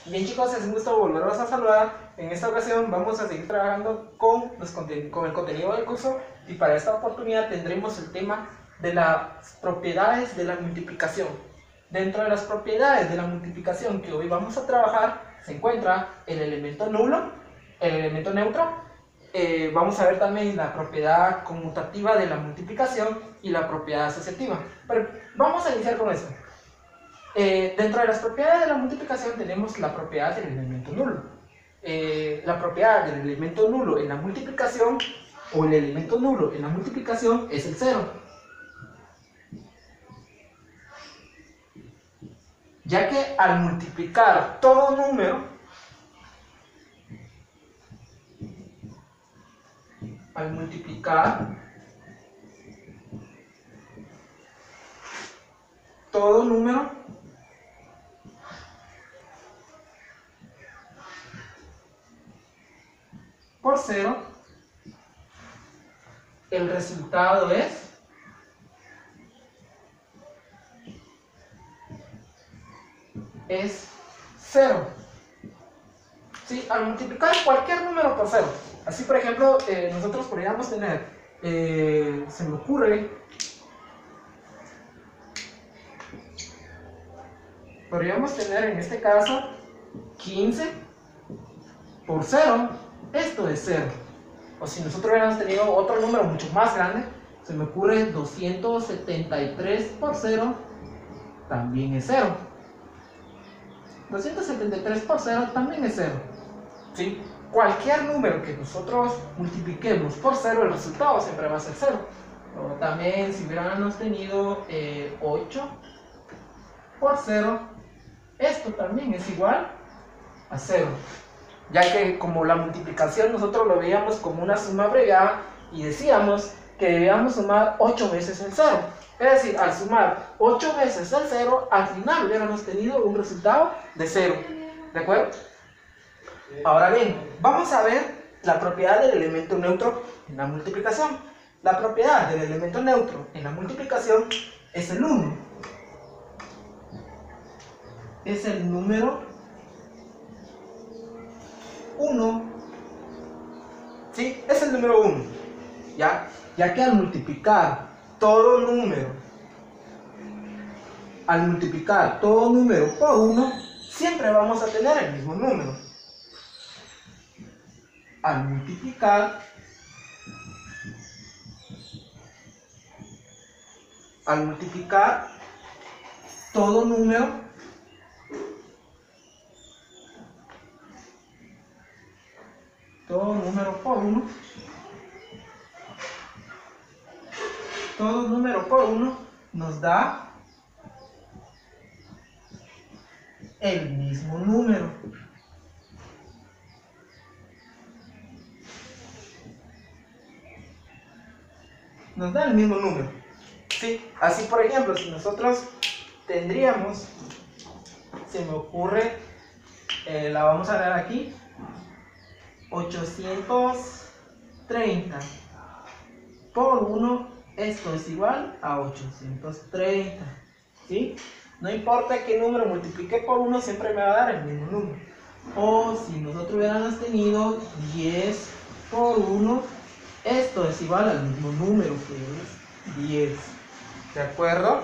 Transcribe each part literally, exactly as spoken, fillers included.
Bien chicos, es un gusto volverlos a saludar. En esta ocasión vamos a seguir trabajando con, los conten con el contenido del curso y para esta oportunidad tendremos el tema de las propiedades de la multiplicación. Dentro de las propiedades de la multiplicación que hoy vamos a trabajar se encuentra el elemento nulo, el elemento neutro. Eh, vamos a ver también la propiedad conmutativa de la multiplicación y la propiedad asociativa. Pero vamos a iniciar con esto. Eh, dentro de las propiedades de la multiplicación tenemos la propiedad del elemento nulo. Eh, la propiedad del elemento nulo en la multiplicación o el elemento nulo en la multiplicación es el cero. Ya que al multiplicar todo número, al multiplicar todo número por cero, el resultado es es cero. ¿Sí? Al multiplicar cualquier número por cero. Así, por ejemplo, eh, nosotros podríamos tener, eh, se me ocurre, podríamos tener en este caso quince por cero. Esto es cero. O si nosotros hubiéramos tenido otro número mucho más grande, se me ocurre doscientos setenta y tres por cero, también es cero. doscientos setenta y tres por cero también es cero. ¿Sí? Cualquier número que nosotros multipliquemos por cero, el resultado siempre va a ser cero. O también si hubiéramos tenido eh, ocho por cero, esto también es igual a cero. Ya que como la multiplicación nosotros lo veíamos como una suma abreviada y decíamos que debíamos sumar ocho veces el cero. Es decir, al sumar ocho veces el cero, al final hubiéramos tenido un resultado de cero. ¿De acuerdo? Ahora bien, vamos a ver la propiedad del elemento neutro en la multiplicación. La propiedad del elemento neutro en la multiplicación es el uno. Es el número uno. ¿Sí? Es el número uno. ¿Ya? Ya que al multiplicar todo número, al multiplicar todo número por uno, siempre vamos a tener el mismo número. Al multiplicar al multiplicar todo número todo número por uno, todo número por uno nos da el mismo número. Nos da el mismo número. ¿Sí? Así, por ejemplo, si nosotros tendríamos, se me ocurre, eh, la vamos a dar aquí, ochocientos treinta por uno, esto es igual a ochocientos treinta. ¿Sí? No importa qué número multiplique por uno, siempre me va a dar el mismo número. O si nosotros hubiéramos tenido diez por uno, esto es igual al mismo número, que es diez. ¿De acuerdo?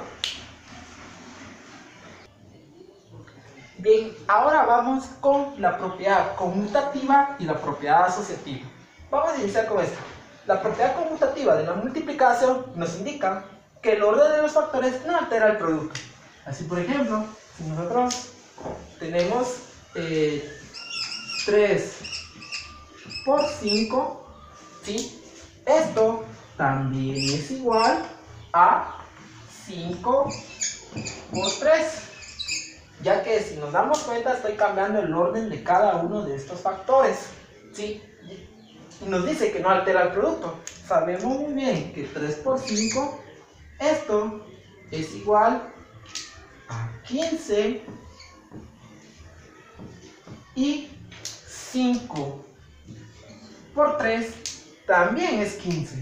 Bien, ahora vamos con la propiedad conmutativa y la propiedad asociativa. Vamos a iniciar con esto. La propiedad conmutativa de la multiplicación nos indica que el orden de los factores no altera el producto. Así, por ejemplo, si nosotros tenemos eh, tres por cinco, ¿sí? Esto también es igual a cinco por tres. Ya que si nos damos cuenta estoy cambiando el orden de cada uno de estos factores, ¿sí? Y nos dice que no altera el producto. Sabemos muy bien que tres por cinco, esto es igual a quince, y cinco por tres también es quince.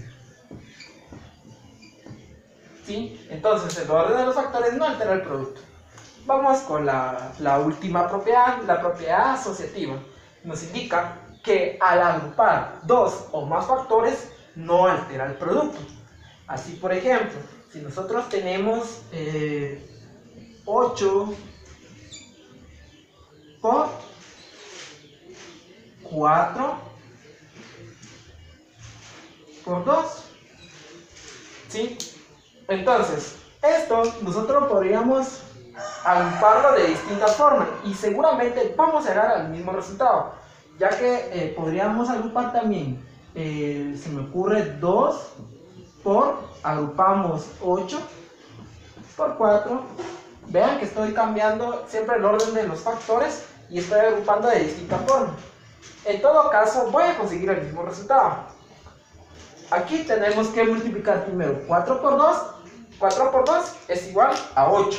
¿Sí? Entonces el orden de los factores no altera el producto. Vamos con la, la última propiedad, la propiedad asociativa. Nos indica que al agrupar dos o más factores no altera el producto. Así, por ejemplo, si nosotros tenemos eh, ocho por cuatro por dos, ¿sí? Entonces, esto nosotros podríamos agruparlo de distintas formas y seguramente vamos a llegar al mismo resultado, ya que eh, podríamos agrupar también, eh, se me ocurre dos por, agrupamos ocho por cuatro. Vean que estoy cambiando siempre el orden de los factores y estoy agrupando de distintas formas. En todo caso voy a conseguir el mismo resultado. Aquí tenemos que multiplicar primero cuatro por dos. cuatro por dos es igual a ocho.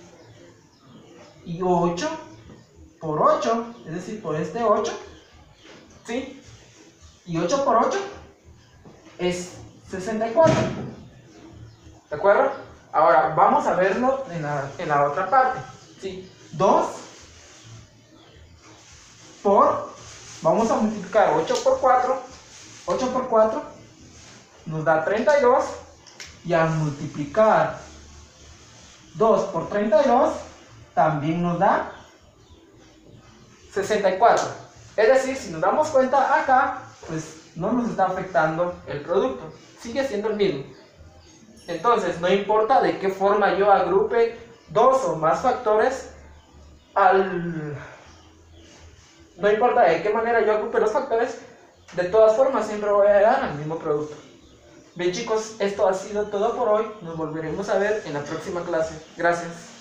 Y ocho por ocho, es decir, por este ocho, ¿sí? Y ocho por ocho es sesenta y cuatro. ¿De acuerdo? Ahora vamos a verlo en la, en la otra parte, ¿sí? dos por, vamos a multiplicar ocho por cuatro. ocho por cuatro nos da treinta y dos. Y al multiplicar dos por treinta y dos también nos da sesenta y cuatro. Es decir, si nos damos cuenta acá, pues no nos está afectando el producto, sigue siendo el mismo. Entonces, no importa de qué forma yo agrupe dos o más factores, al... no importa de qué manera yo agrupe los factores, de todas formas siempre voy a llegar al mismo producto. Bien chicos, esto ha sido todo por hoy, nos volveremos a ver en la próxima clase. Gracias.